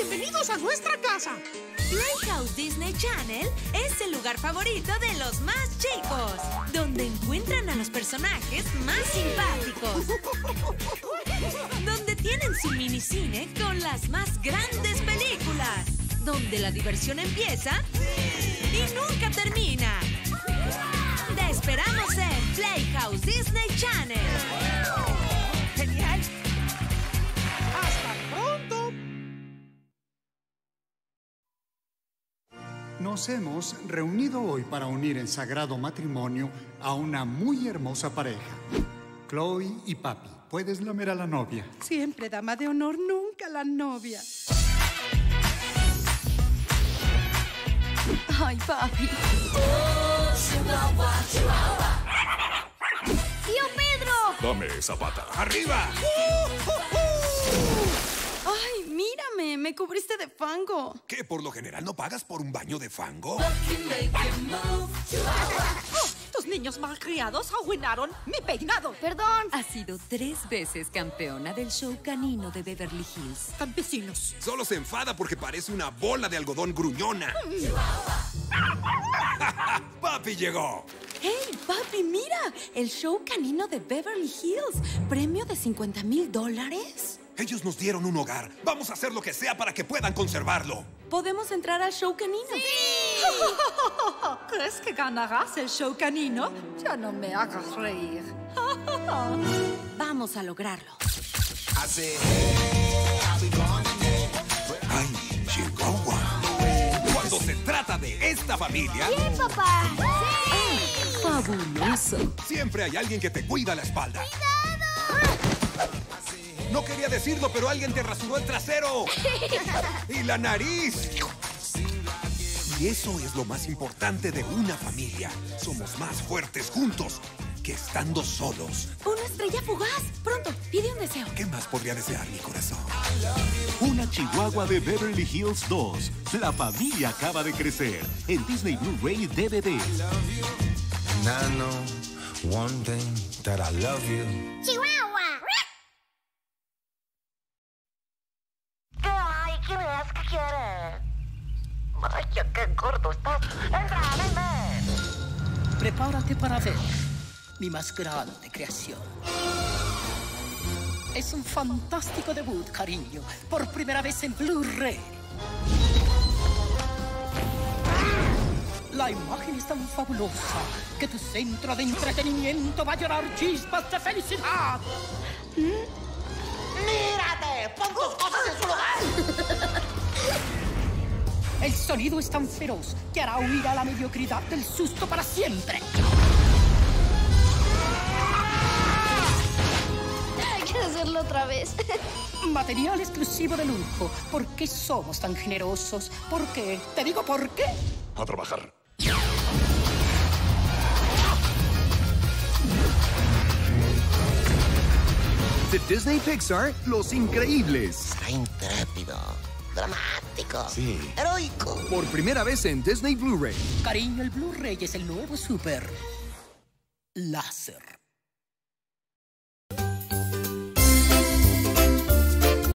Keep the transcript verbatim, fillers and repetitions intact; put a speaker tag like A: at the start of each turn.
A: bienvenidos a nuestra casa.
B: Playhouse Disney Channel es el lugar favorito de los más chicos, donde encuentran a los personajes más simpáticos, donde tienen su minicine con las más grandes películas, donde la diversión empieza y nunca termina. Te esperamos en Playhouse Disney Channel.
A: ¡Genial! ¡Hasta pronto!
C: Nos hemos reunido hoy para unir en sagrado matrimonio a una muy hermosa pareja. Chloe y Papi, ¿puedes lamer a la novia?
D: Siempre dama de honor, nunca la novia.
E: Ay, papi.
F: ¡Tío Pedro!
G: Dame esa pata.
H: ¡Arriba!
E: Ay, mírame, me cubriste de fango.
H: ¿Qué, por lo general no pagas por un baño de fango?
A: Oh, ¡tus niños malcriados arruinaron mi peinado!
F: Perdón.
B: Ha sido tres veces campeona del show canino de Beverly Hills.
A: Campesinos.
H: Solo se enfada porque parece una bola de algodón gruñona. ¡Papi llegó!
E: ¡Hey, papi, mira! El show canino de Beverly Hills. ¿Premio de cincuenta mil dólares?
H: Ellos nos dieron un hogar. Vamos a hacer lo que sea para que puedan conservarlo.
E: ¿Podemos entrar al show canino?
F: ¡Sí!
A: ¿Crees que ganarás el show canino? Ya no me hagas reír.
E: Vamos a lograrlo.
H: ¡Ay, Chihuahua! Cuando se trata de esta familia,
F: ¡Bien, papá! ¡Sí!
B: ¡Fabuloso!
H: siempre hay alguien que te cuida la espalda. No quería decirlo, pero alguien te rasuró el trasero. ¡Y la nariz! Y eso es lo más importante de una familia. Somos más fuertes juntos que estando solos.
E: ¡Una estrella fugaz! Pronto, pide un deseo.
H: ¿Qué más podría desear mi corazón?
G: Una chihuahua de Beverly Hills dos. La familia acaba de crecer. En Disney Blu-ray D V D.
I: And I know one thing that I love you.
F: ¡Chihuahua!
J: ¿Qué hay? ¿Quién es? ¿Qué quiere? Vaya, qué gordo estás. ¡Entra, ven!
A: Prepárate para ver mi más grande creación. Es un fantástico debut, cariño. Por primera vez en Blu-ray. La imagen es tan fabulosa que tu centro de entretenimiento va a llorar chispas de felicidad.
J: ¡Mírate! ¡Pon tus cosas en su lugar!
A: El sonido es tan feroz que hará huir a la mediocridad del susto para siempre.
F: Hay que hacerlo otra vez.
A: Material exclusivo de lujo. ¿Por qué somos tan generosos? ¿Por qué? Te digo por qué.
G: A trabajar.
K: De Disney Pixar, Los Increíbles.
J: Será intrépido, dramático,
K: Sí.
J: heroico.
K: Por primera vez en Disney Blu-ray.
A: Cariño, el Blu-ray es el nuevo super láser.